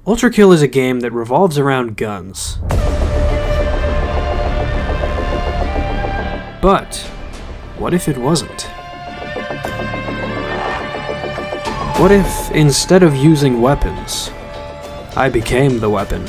ULTRAKILL is a game that revolves around guns. But what if it wasn't? What if, instead of using weapons, I became the weapon?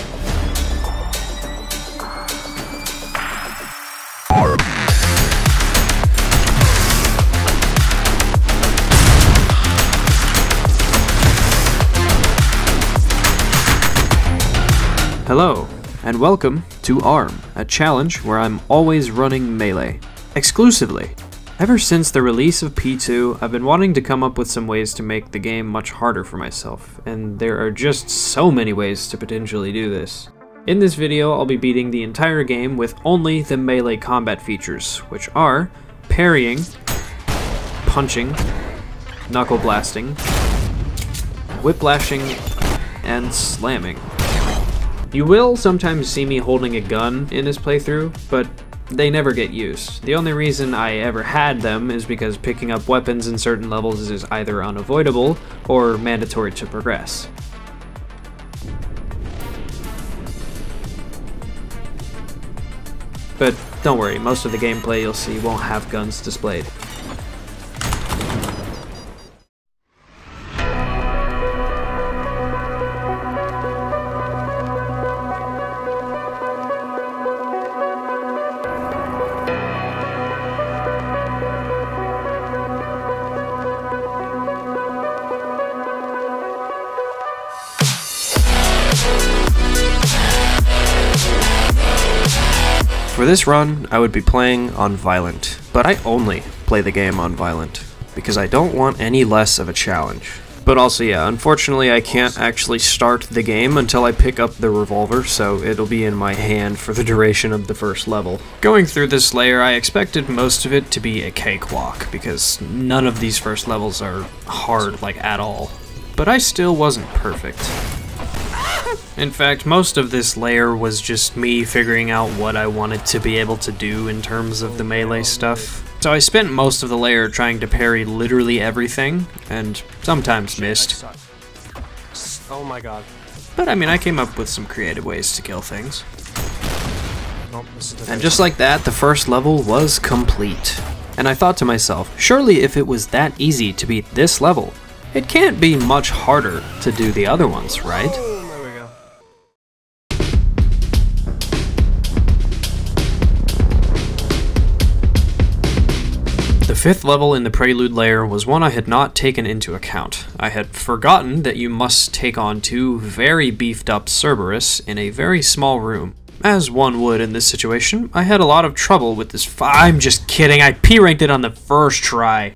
Hello, and welcome to ARM, a challenge where I'm always running melee. Exclusively. Ever since the release of P2, I've been wanting to come up with some ways to make the game much harder for myself, and there are just so many ways to potentially do this. In this video, I'll be beating the entire game with only the melee combat features, which are parrying, punching, knuckle blasting, whiplashing, and slamming. You will sometimes see me holding a gun in this playthrough, but they never get used. The only reason I ever had them is because picking up weapons in certain levels is either unavoidable or mandatory to progress. But don't worry, most of the gameplay you'll see won't have guns displayed. For this run, I would be playing on Violent, but I only play the game on Violent, because I don't want any less of a challenge. But also, yeah, unfortunately I can't actually start the game until I pick up the revolver, so it'll be in my hand for the duration of the first level. Going through this layer, I expected most of it to be a cakewalk, because none of these first levels are hard, like, at all. But I still wasn't perfect. In fact, most of this layer was just me figuring out what I wanted to be able to do in terms of the melee stuff. So I spent most of the layer trying to parry literally everything, and sometimes missed. Oh my god. But I mean, I came up with some creative ways to kill things. And just like that, the first level was complete. And I thought to myself, surely if it was that easy to beat this level, it can't be much harder to do the other ones, right? The fifth level in the Prelude layer was one I had not taken into account. I had forgotten that you must take on two very beefed up CERBERUS in a very small room. As one would in this situation, I had a lot of trouble with this I'm just kidding, I P-ranked it on the first try.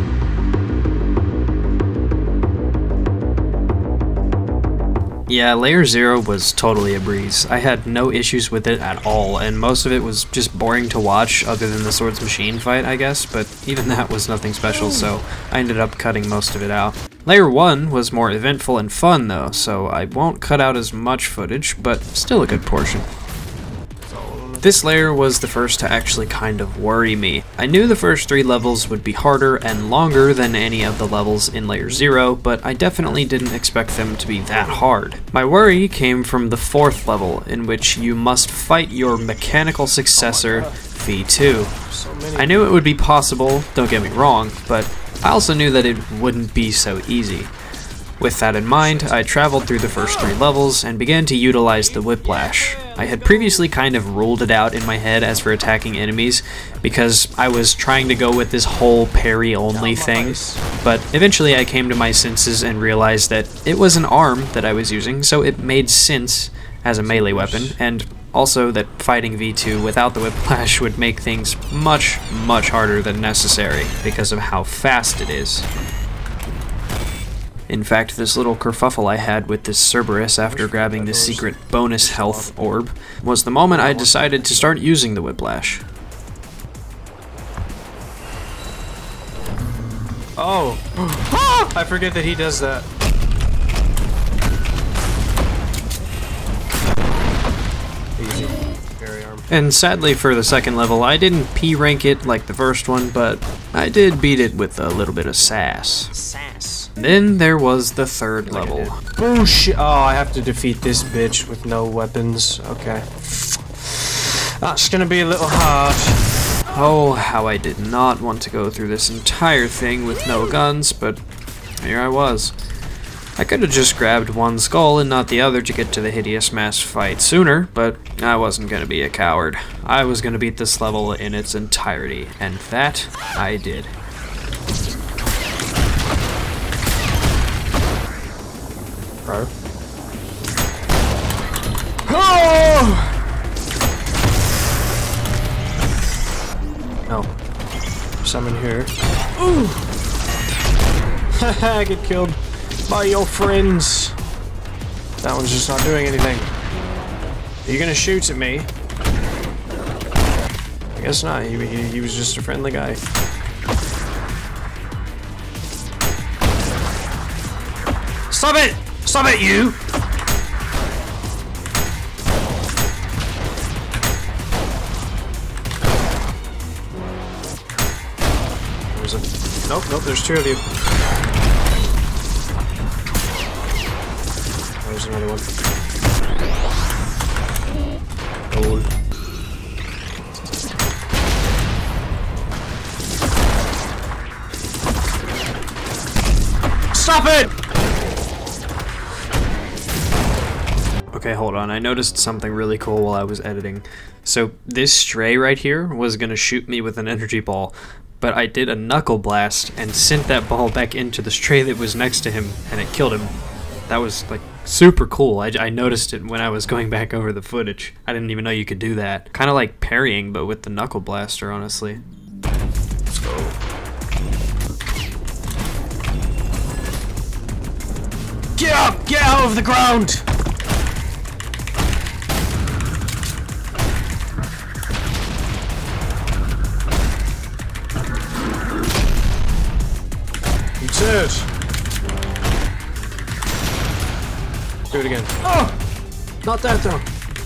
Yeah, layer 0 was totally a breeze. I had no issues with it at all, and most of it was just boring to watch other than the Swords Machine fight, I guess, but even that was nothing special, so I ended up cutting most of it out. Layer 1 was more eventful and fun though, so I won't cut out as much footage, but still a good portion. This layer was the first to actually kind of worry me. I knew the first 3 levels would be harder and longer than any of the levels in layer 0, but I definitely didn't expect them to be that hard. My worry came from the 4th level, in which you must fight your mechanical successor, V2. I knew it would be possible, don't get me wrong, but I also knew that it wouldn't be so easy. With that in mind, I traveled through the first 3 levels and began to utilize the whiplash. I had previously kind of ruled it out in my head as for attacking enemies, because I was trying to go with this whole parry-only thing, but eventually I came to my senses and realized that it was an arm that I was using, so it made sense as a melee weapon, and also that fighting V2 without the whiplash would make things much, much harder than necessary, because of how fast it is. In fact, this little kerfuffle I had with this CERBERUS after grabbing this secret bonus health orb was the moment I decided to start using the whiplash. Oh! I forget that he does that. Easy. Very arm. And sadly for the second level, I didn't P-rank it like the first one, but I did beat it with a little bit of sass. Sass. Then there was the third level. Bullshit. Oh, I have to defeat this bitch with no weapons. Okay. That's gonna be a little hard. Oh, how I did not want to go through this entire thing with no guns, but here I was. I could have just grabbed one skull and not the other to get to the hideous mass fight sooner, but I wasn't gonna be a coward. I was gonna beat this level in its entirety, and that I did. Bro. Oh! No. Someone here. Ooh! Haha, get killed by your friends. That one's just not doing anything. Are you gonna shoot at me? I guess not. He was just a friendly guy. Stop it! Stop it, you! There's a... Nope, nope, there's two of you. There's another one. Gold. Stop it! Okay, hold on. I noticed something really cool while I was editing. So this stray right here was gonna shoot me with an energy ball, but I did a knuckle blast and sent that ball back into the stray that was next to him, and it killed him. That was like super cool. I noticed it when I was going back over the footage. I didn't even know you could do that. Kind of like parrying, but with the knuckle blaster, honestly. Let's go. Get up! Get out of the ground! You turd! Do it again. Oh! Not that though.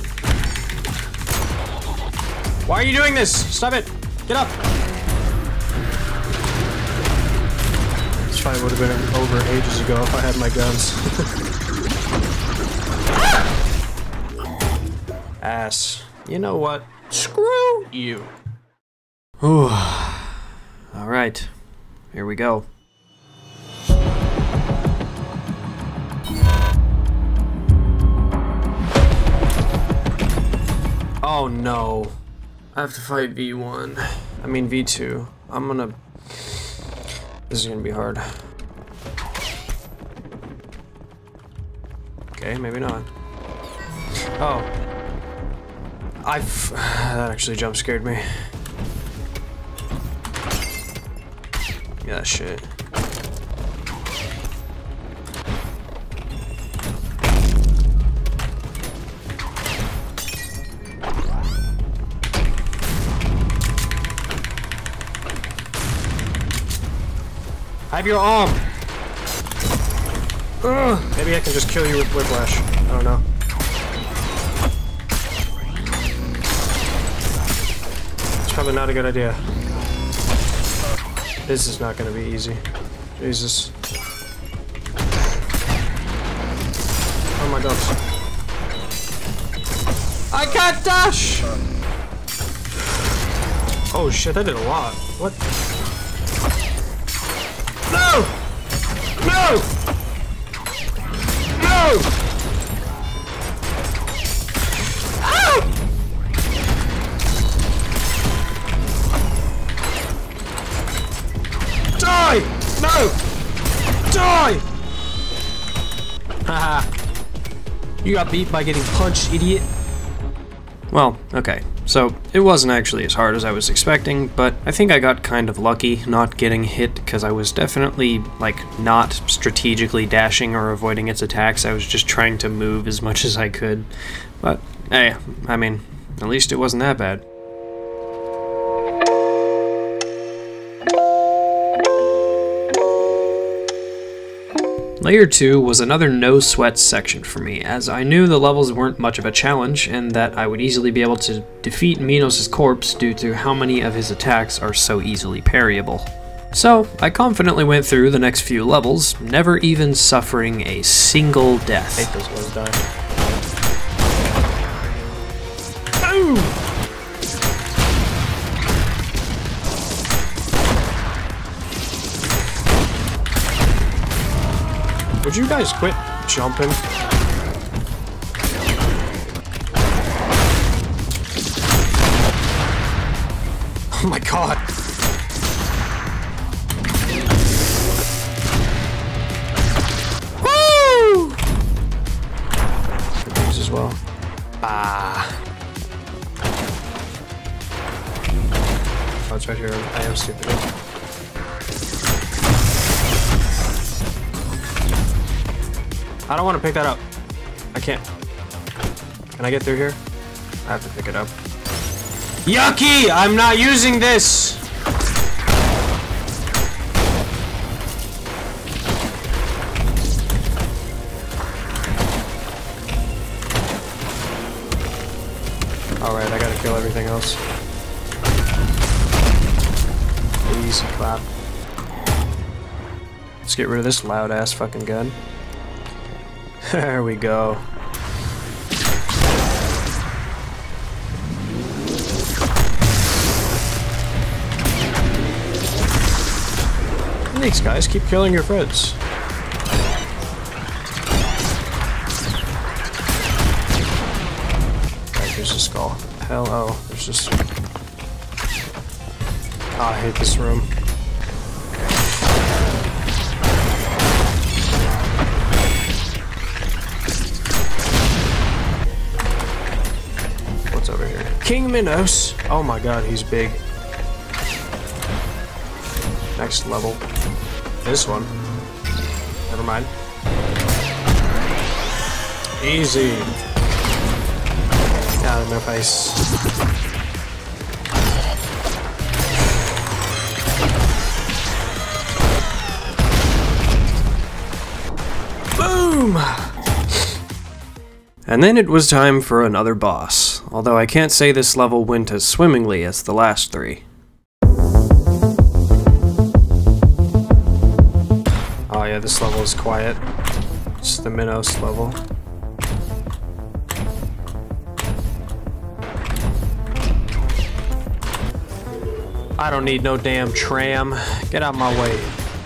Why are you doing this? Stop it! Get up! This fight would have been over ages ago if I had my guns. Ass. You know what? Screw you. Whew. Alright. Here we go. Oh no. I have to fight V1. I mean V2. This is gonna be hard. Okay, maybe not. Oh. That actually jump scared me. Yeah, shit. Have your arm! Ugh. Maybe I can just kill you with whiplash. I don't know. It's probably not a good idea. This is not gonna be easy. Jesus. Oh my god. I can't dash! Oh shit, that did a lot. What? No! No! No! Ow! Die! No! Die! Haha. You got beat by getting punched, idiot. Well, okay. So, it wasn't actually as hard as I was expecting, but I think I got kind of lucky not getting hit because I was definitely, like, not strategically dashing or avoiding its attacks. I was just trying to move as much as I could. But, hey, I mean, at least it wasn't that bad. Layer 2 was another no-sweat section for me, as I knew the levels weren't much of a challenge, and that I would easily be able to defeat Minos' corpse due to how many of his attacks are so easily parryable. So, I confidently went through the next few levels, never even suffering a single death. I hate those ones dying. Boom! Would you guys quit jumping? Oh my god! Woo! These as well. Ah. Oh, it's right here. I am stupid. I don't want to pick that up. I can't. Can I get through here? I have to pick it up. Yucky! I'm not using this! Alright, I gotta kill everything else. Easy clap. Let's get rid of this loud ass fucking gun. There we go. Thanks, guys. Keep killing your friends. Alright, here's a skull. Hell, oh, there's just... Oh, I hate this room. What's over here? King Minos! Oh my god, he's big. Next level. This one. Never mind. Easy. Out of my face. Boom! And then it was time for another boss. Although I can't say this level went as swimmingly as the last three. Oh yeah, this level is quiet. It's the Minos level. I don't need no damn tram. Get out my way.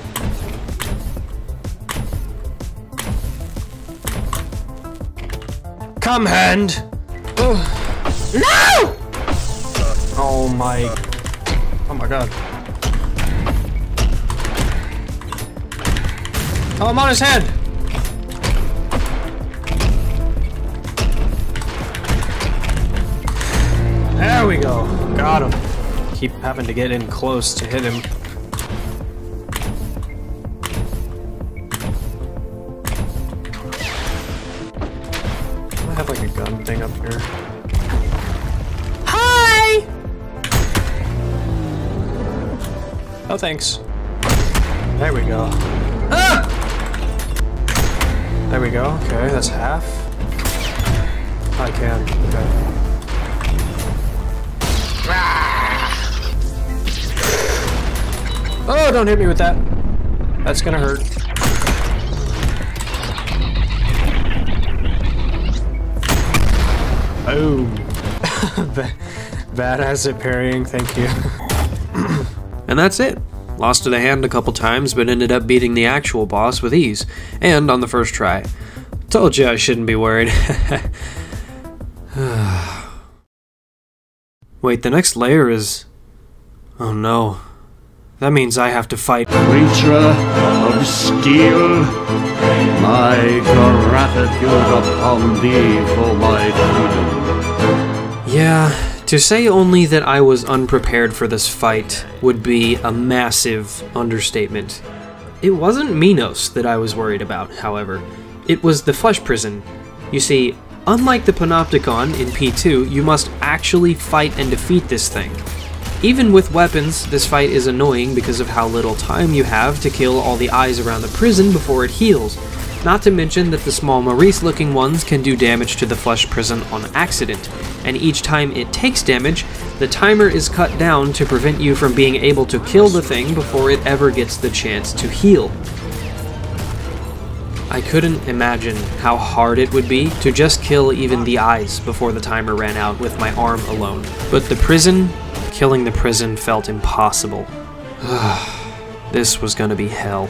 Come, hand! Ugh. No! Oh my... Oh my god. Oh, I'm on his head! There we go. Got him. Keep having to get in close to hit him. I have like a gun thing up here. Hi! Oh, thanks. There we go. Ah! There we go. Okay, that's half. I can. Okay. Oh, don't hit me with that. That's gonna hurt. Oh. Badass at parrying, thank you. And that's it. Lost to the hand a couple times, but ended up beating the actual boss with ease, and on the first try. Told you I shouldn't be worried. Wait, the next layer is... Oh no. That means I have to fight... Creature of steel, my gratitude upon thee for my freedom. Yeah... To say only that I was unprepared for this fight would be a massive understatement. It wasn't Minos that I was worried about, however. It was the Flesh Prison. You see, unlike the Panopticon in P2, you must actually fight and defeat this thing. Even with weapons, this fight is annoying because of how little time you have to kill all the eyes around the prison before it heals. Not to mention that the small Maurice-looking ones can do damage to the flesh prison on accident, and each time it takes damage, the timer is cut down to prevent you from being able to kill the thing before it ever gets the chance to heal. I couldn't imagine how hard it would be to just kill even the eyes before the timer ran out with my arm alone. But the prison, killing the prison felt impossible. This was gonna be hell.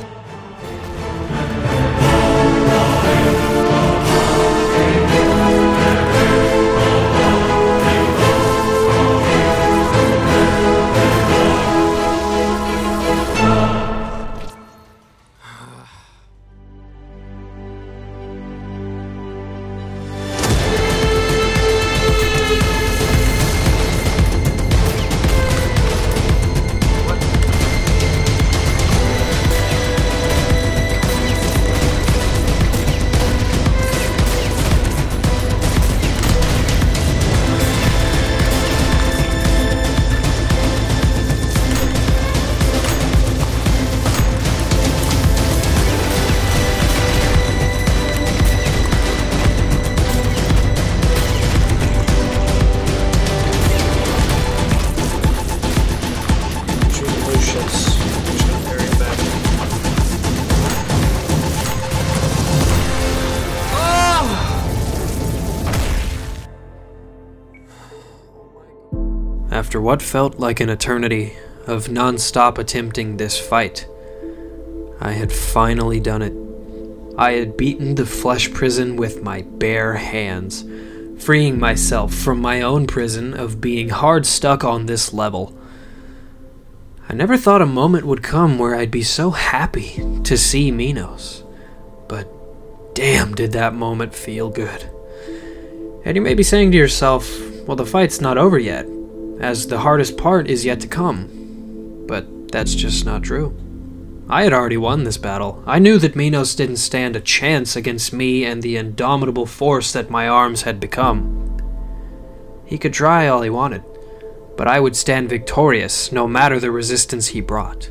After what felt like an eternity of non-stop attempting this fight, I had finally done it. I had beaten the flesh prison with my bare hands, freeing myself from my own prison of being hard stuck on this level. I never thought a moment would come where I'd be so happy to see Minos, but damn did that moment feel good. And you may be saying to yourself, well, the fight's not over yet, as the hardest part is yet to come. But that's just not true. I had already won this battle. I knew that Minos didn't stand a chance against me and the indomitable force that my arms had become. He could try all he wanted, but I would stand victorious no matter the resistance he brought.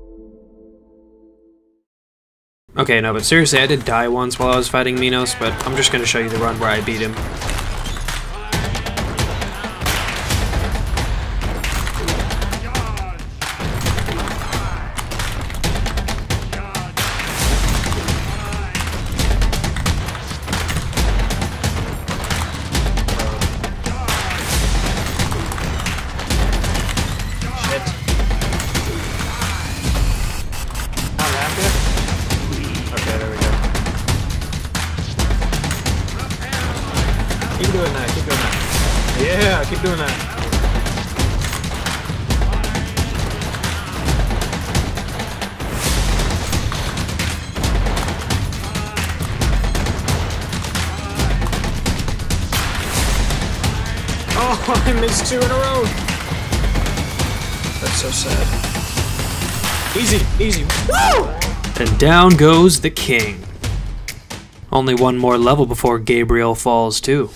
Okay, no, but seriously, I did die once while I was fighting Minos, but I'm just gonna show you the run where I beat him. Keep doing that, keep doing that. Yeah, keep doing that. Oh, I missed 2 in a row. That's so sad. Easy, easy. Woo! And down goes the king. Only one more level before Gabriel falls too.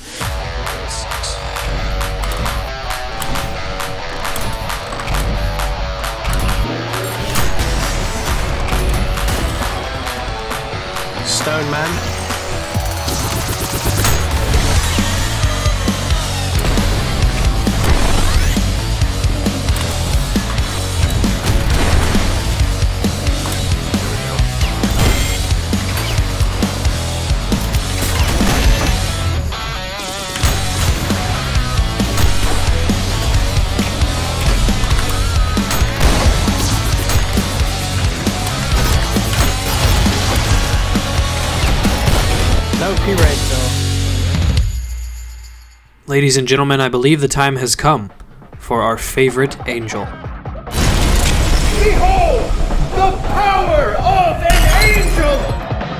Stone man. Ladies and gentlemen, I believe the time has come for our favorite angel. Behold, the power of an angel!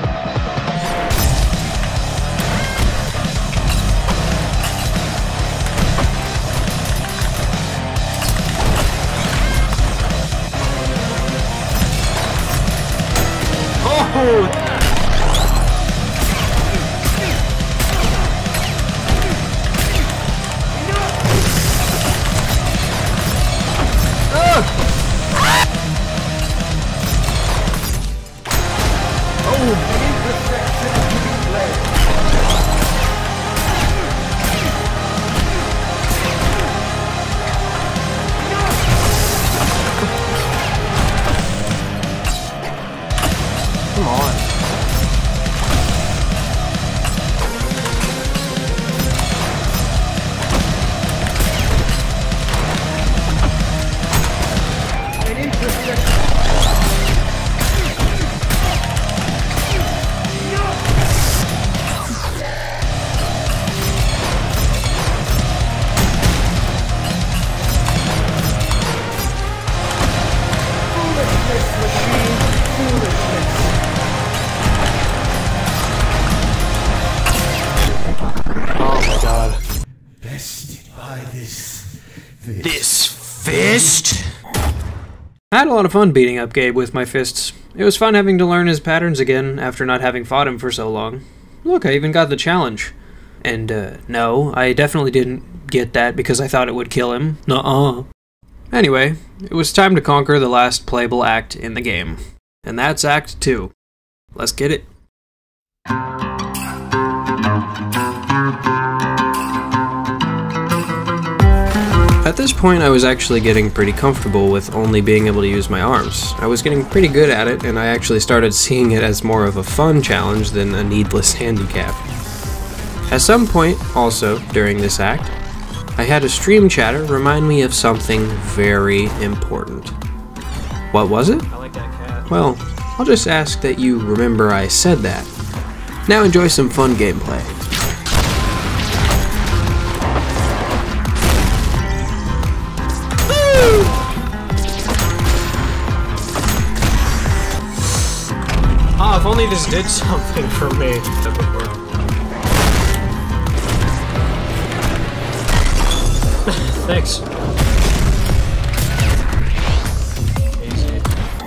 Oh! This fist? I had a lot of fun beating up Gabe with my fists. It was fun having to learn his patterns again after not having fought him for so long. Look, I even got the challenge. And, no, I definitely didn't get that because I thought it would kill him. Nuh-uh. Anyway, it was time to conquer the last playable act in the game. And that's Act 2. Let's get it. At this point, I was actually getting pretty comfortable with only being able to use my arms. I was getting pretty good at it, and I actually started seeing it as more of a fun challenge than a needless handicap. At some point, also, during this act, I had a stream chatter remind me of something very important. What was it? I like that cat. Well, I'll just ask that you remember I said that. Now enjoy some fun gameplay. Oh, if only this did something for me. That would work. Thanks. Easy.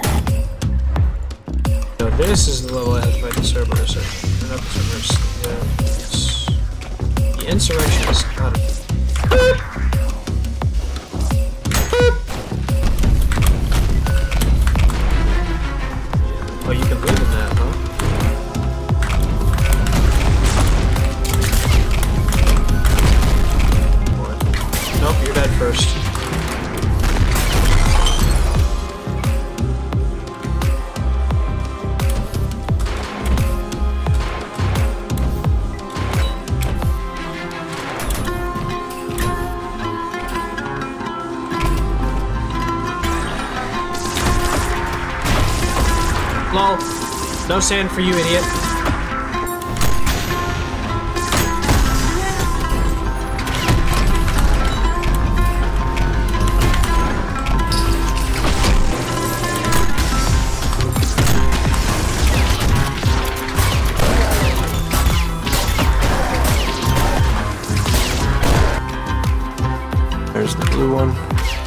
So this is the level I have to fight the Cerberus. Or not the Cerberus. The insurrectionist. Got it. Oh, you can live in that, huh? What? Nope, you're dead first. Lol. No sand for you, idiot. There's the blue one.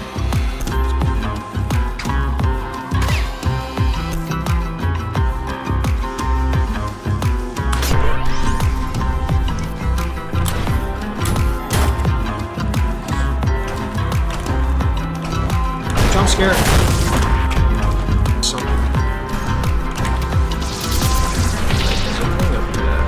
Jump scare. Something. There's a thing up there.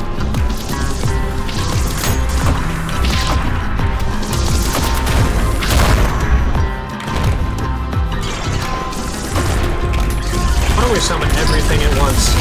Why don't we summon everything at once?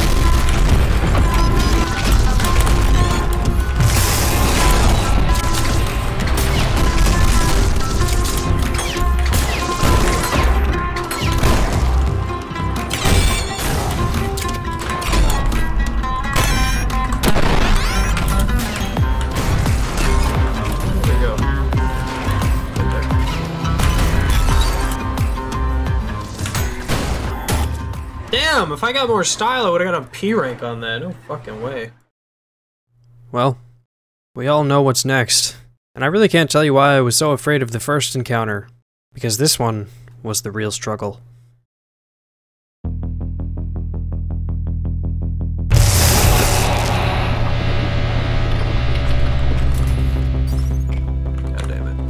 Damn, if I got more style, I would've got a P rank on that. No fucking way. Well, we all know what's next. And I really can't tell you why I was so afraid of the first encounter. Because this one was the real struggle. God damn it.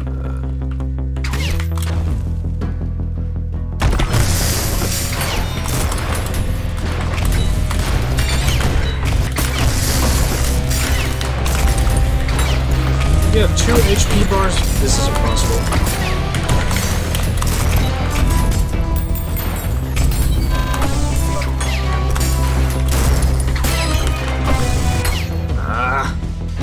You have 2 HP bars? This is impossible. Ah.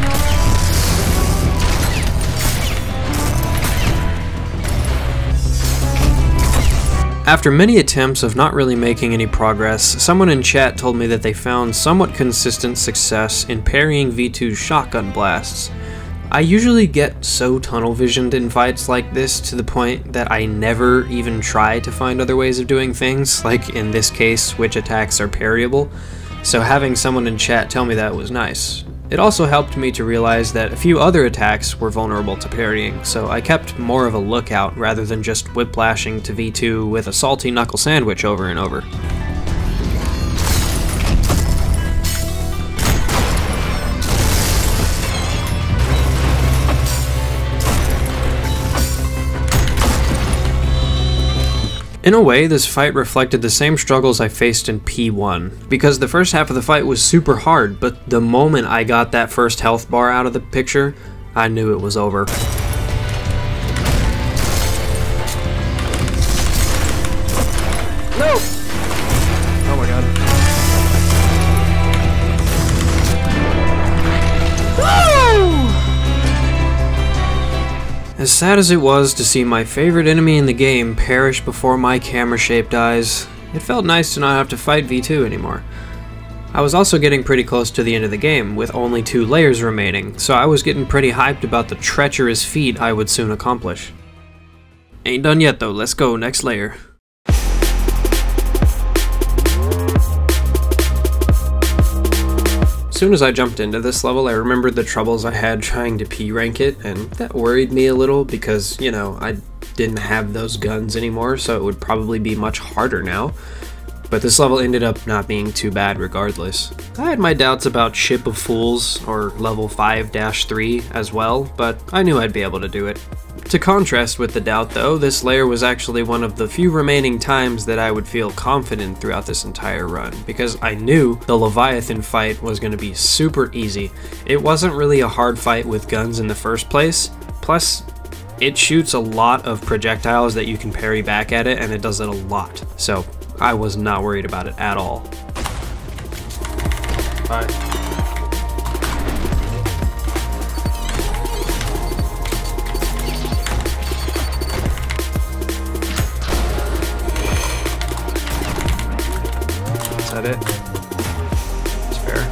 After many attempts of not really making any progress, someone in chat told me that they found somewhat consistent success in parrying V2's shotgun blasts. I usually get so tunnel visioned in fights like this to the point that I never even try to find other ways of doing things, like in this case, which attacks are parryable, so having someone in chat tell me that was nice. It also helped me to realize that a few other attacks were vulnerable to parrying, so I kept more of a lookout rather than just whiplashing to V2 with a salty knuckle sandwich over and over. In a way, this fight reflected the same struggles I faced in P1, because the first half of the fight was super hard, but the moment I got that first health bar out of the picture, I knew it was over. No! Oh my god. As sad as it was to see my favorite enemy in the game perish before my camera-shaped eyes, it felt nice to not have to fight V2 anymore. I was also getting pretty close to the end of the game, with only 2 layers remaining, so I was getting pretty hyped about the treacherous feat I would soon accomplish. Ain't done yet though, let's go, next layer. As soon as I jumped into this level, I remembered the troubles I had trying to P-rank it, and that worried me a little because, you know, I didn't have those guns anymore, so it would probably be much harder now. But this level ended up not being too bad regardless. I had my doubts about Ship of Fools, or level 5-3 as well, but I knew I'd be able to do it. To contrast with the doubt though, this layer was actually one of the few remaining times that I would feel confident throughout this entire run, because I knew the Leviathan fight was going to be super easy. It wasn't really a hard fight with guns in the first place, plus it shoots a lot of projectiles that you can parry back at it, and it does it a lot. So I was not worried about it at all. Bye. Is that it? It's fair.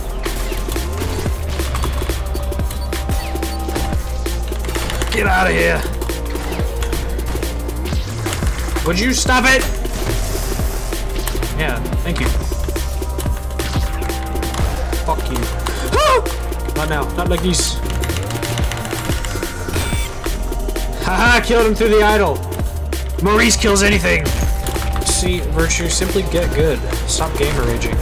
Get out of here! Would you stop it? Yeah, thank you. Fuck you. Not now, not like these. Haha, killed him through the idol. Maurice kills anything. See, Virtue, simply get good. Stop gamer raging.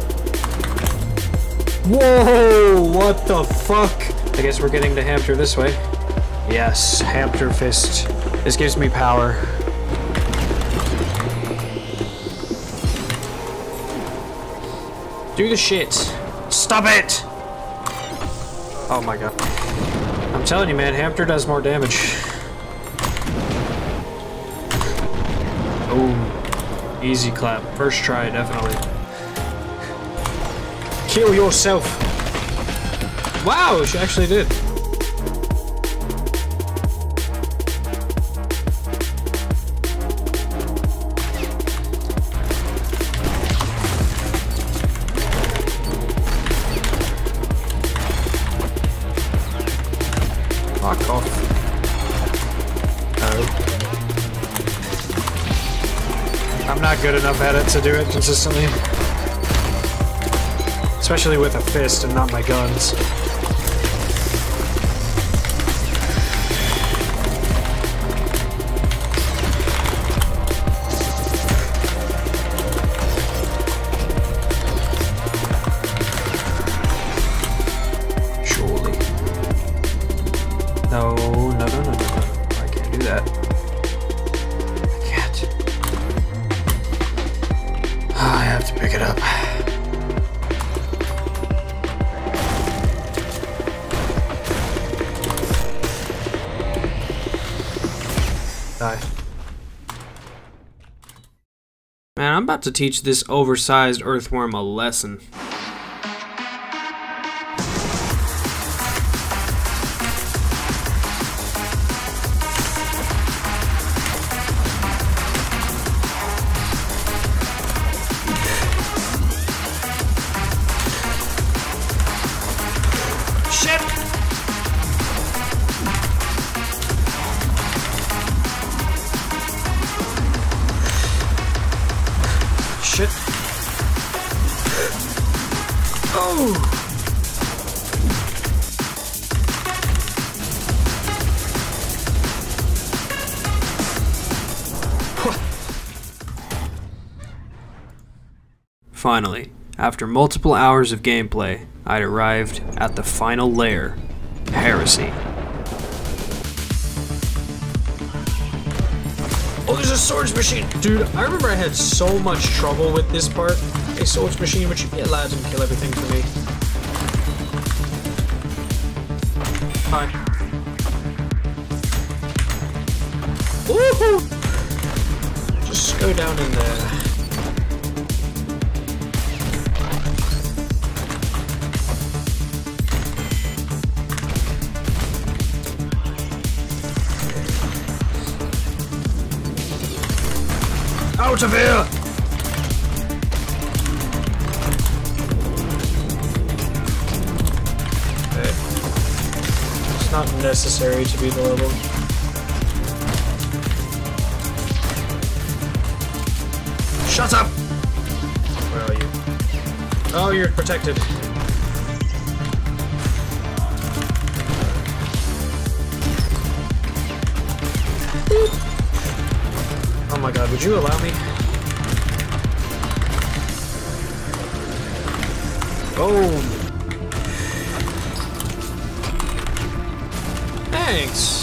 Whoa, what the fuck? I guess we're getting to Hamter this way. Yes, Hamter Fist. This gives me power. Do the shit. Stop it! Oh my god. I'm telling you, man, Hamter does more damage. Oh, easy clap. First try, definitely. Kill yourself. Wow, she actually did. Fuck off. Oh. I'm not good enough at it to do it consistently. Especially with a fist and not my guns. No, no, no, no, no, no. I can't do that. I can't. I have to pick it up. Die. Man, I'm about to teach this oversized earthworm a lesson. Shit! Shit. finally, after multiple hours of gameplay, I'd arrived at the final lair, Heresy. Oh, there's a swords machine! Dude, I remember I had so much trouble with this part. A swords machine, which you get lads and kill everything for me. Hi. Woohoo! Just go down in there. Out of here! Okay. It's not necessary to be the level. Shut up! Where are you? Oh, you're protected. Oh my god, would you allow me? Boom! Thanks!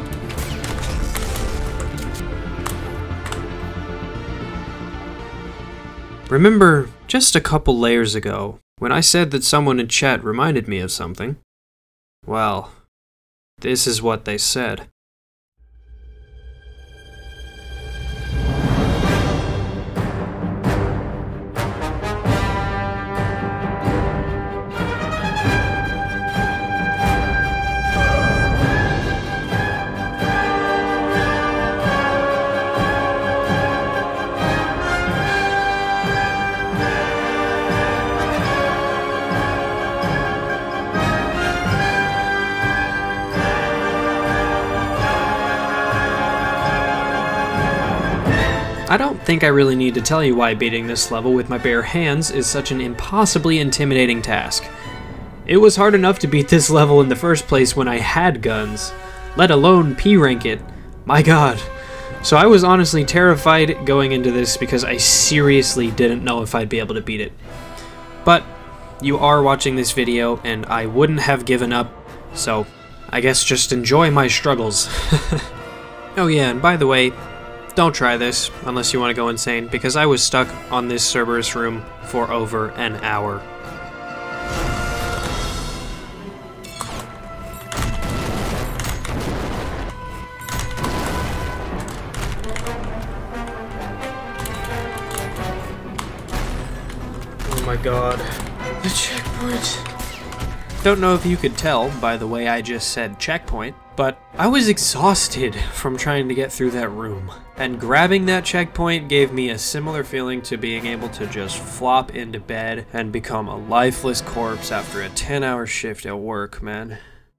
Remember, just a couple layers ago, when I said that someone in chat reminded me of something? Well, this is what they said. I don't think I really need to tell you why beating this level with my bare hands is such an impossibly intimidating task. It was hard enough to beat this level in the first place when I had guns, let alone P-rank it. My god. So I was honestly terrified going into this because I seriously didn't know if I'd be able to beat it. But you are watching this video and I wouldn't have given up, so I guess just enjoy my struggles. Oh yeah, and by the way, don't try this unless you want to go insane, because I was stuck on this Cerberus room for over an hour. Oh my god. The checkpoint. Don't know if you could tell by the way I just said checkpoint, but I was exhausted from trying to get through that room. And grabbing that checkpoint gave me a similar feeling to being able to just flop into bed and become a lifeless corpse after a 10-hour shift at work, man.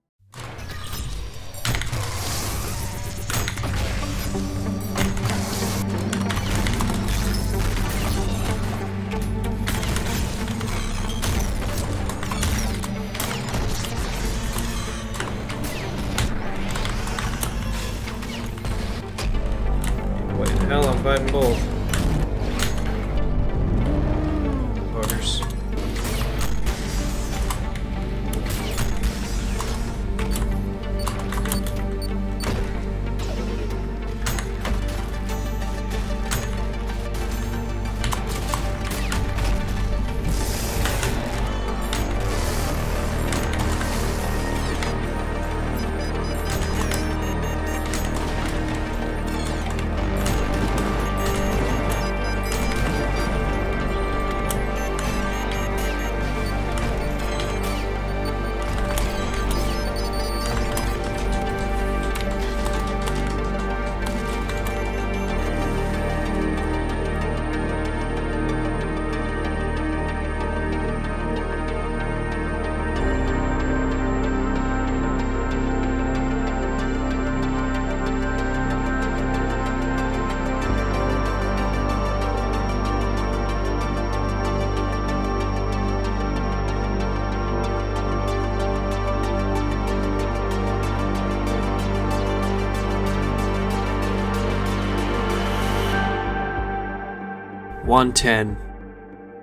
Hell, I'm fighting both. Buggers.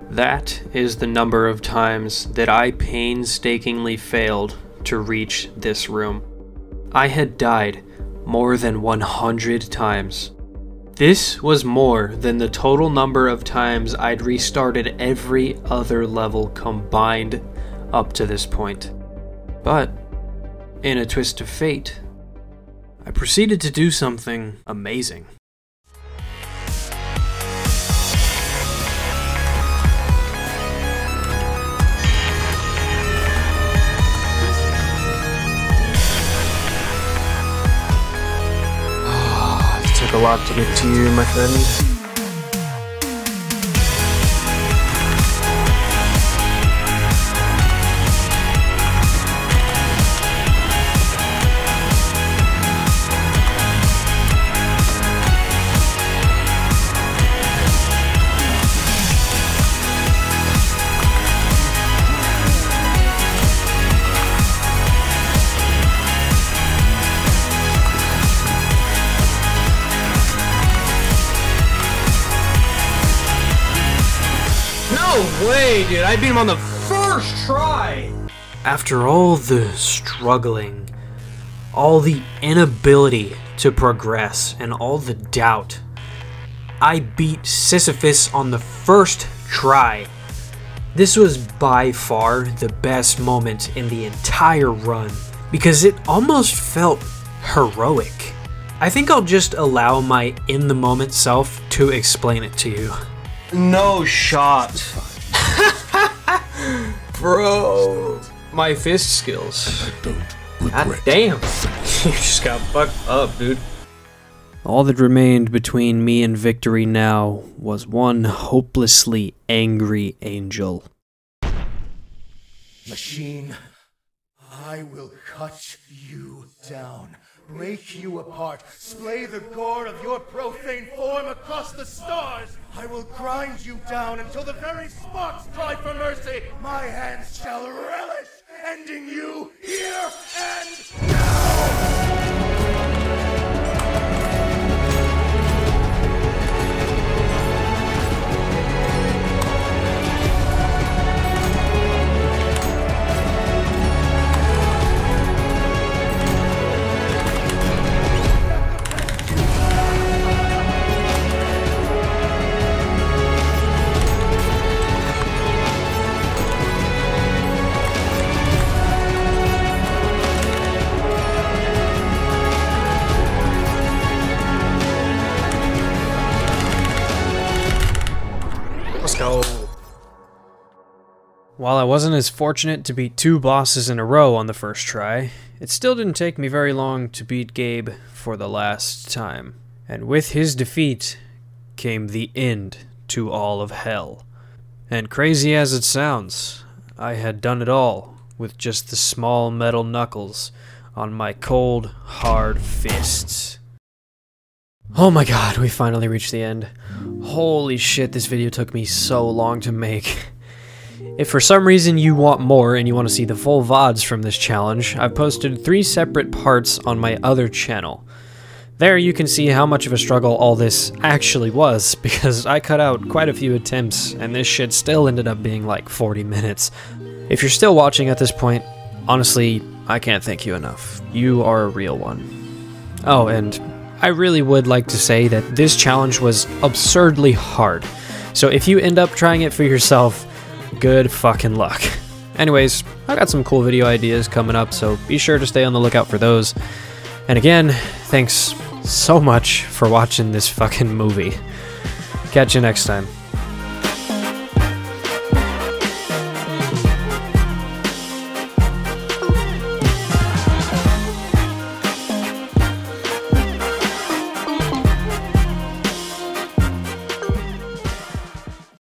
That is the number of times that I painstakingly failed to reach this room. I had died more than 100 times. This was more than the total number of times I'd restarted every other level combined up to this point. But, in a twist of fate, I proceeded to do something amazing. A lot to get to you, my friend. No way, dude. I beat him on the first try. After all the struggling, all the inability to progress, and all the doubt, I beat Sisyphus on the first try. This was by far the best moment in the entire run, because it almost felt heroic. I think I'll just allow my in-the-moment self to explain it to you. No shot. Bro, my fist skills. God damn. You just got fucked up, dude. All that remained between me and victory now was one hopelessly angry angel. Machine, I will cut you down, break you apart, splay the gore of your profane form across the stars. I will grind you down until the very sparks cry for mercy. My hands shall relish ending you here and now. Let's go. While I wasn't as fortunate to beat 2 bosses in a row on the first try, it still didn't take me very long to beat Gabe for the last time. And with his defeat came the end to all of hell. And crazy as it sounds, I had done it all with just the small metal knuckles on my cold, hard fists. Oh my god, we finally reached the end. Holy shit, this video took me so long to make. If for some reason you want more and you want to see the full VODs from this challenge, I've posted 3 separate parts on my other channel. There you can see how much of a struggle all this actually was, because I cut out quite a few attempts and this shit still ended up being like 40 minutes. If you're still watching at this point, honestly, I can't thank you enough. You are a real one. Oh, and I really would like to say that this challenge was absurdly hard. So if you end up trying it for yourself, good fucking luck. Anyways, I got some cool video ideas coming up, so be sure to stay on the lookout for those. And again, thanks so much for watching this fucking movie. Catch you next time.